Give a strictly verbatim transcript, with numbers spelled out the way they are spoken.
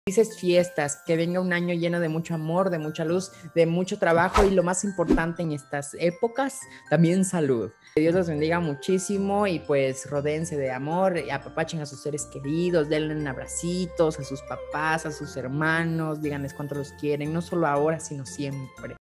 Felices fiestas, que venga un año lleno de mucho amor, de mucha luz, de mucho trabajo y lo más importante en estas épocas, también salud. Que Dios los bendiga muchísimo y pues rodéense de amor, apapachen a sus seres queridos, denle abracitos a sus papás, a sus hermanos, díganles cuánto los quieren, no solo ahora, sino siempre.